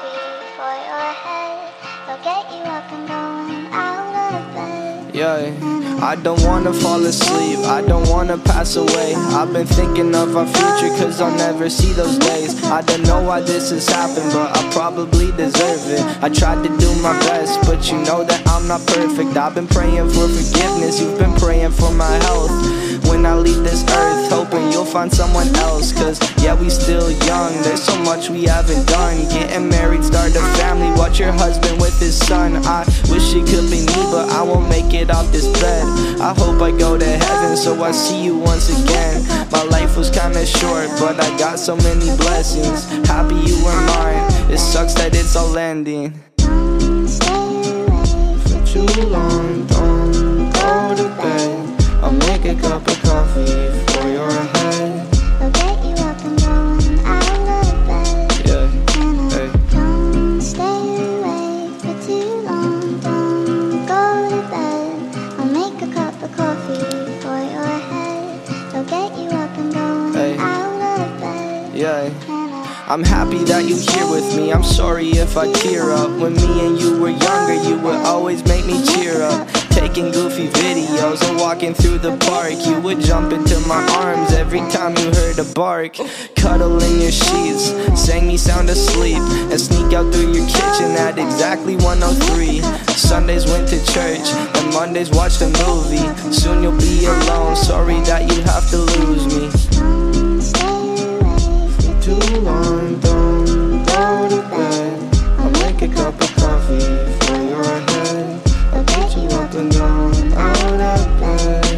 coffee for your head. They'll get you up and going out of bed. Yeah, I don't wanna fall asleep, I don't wanna pass away. I've been thinking of our future, cause I'll never see those days. I don't know why this has happened, but I probably deserve it. I tried to do my best, but you know that I'm not perfect. I've been praying for forgiveness, you've been praying for my health. When I leave this earth, hoping you'll find someone else. Cause yeah, we still young, there's so much we haven't done. Getting married, start a family, watch your husband with his son. I wish it could be me, but I won't make it off this bed. I hope I go to heaven, so I see you once again. My life was kinda short, but I got so many blessings. Happy you were mine, it sucks that it's all ending. Don't stay awake For too long, don't go to bed. I'll make a cup of coffee for your head. They'll get you up and going out of bed. Yeah, And hey. don't stay awake for too long. Don't go to bed. I'll make a cup of coffee for your head. They'll get you up and going Hey. out of bed. Yeah. And I'm happy that you're here with me, I'm sorry if I tear up. When me and you were younger, you would always make me cheer up. Taking goofy videos and walking through the park, you would jump into my arms every time you heard a bark. Cuddle in your sheets, sang me sound asleep, and sneak out through your kitchen at exactly 1:03. Sundays went to church, and Mondays watched a movie. Soon you'll be alone, sorry that you have to lose me. don't stay awake for Too long, don't go to bed. I'll make a cup of coffee for your head. I'll get you up and down, out of bed.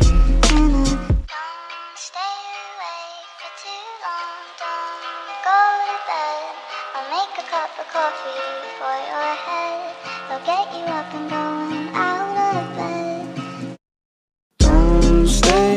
Don't stay awake for too long. Don't go to bed. I'll make a cup of coffee for your head. They'll get you up and going out of bed. Don't stay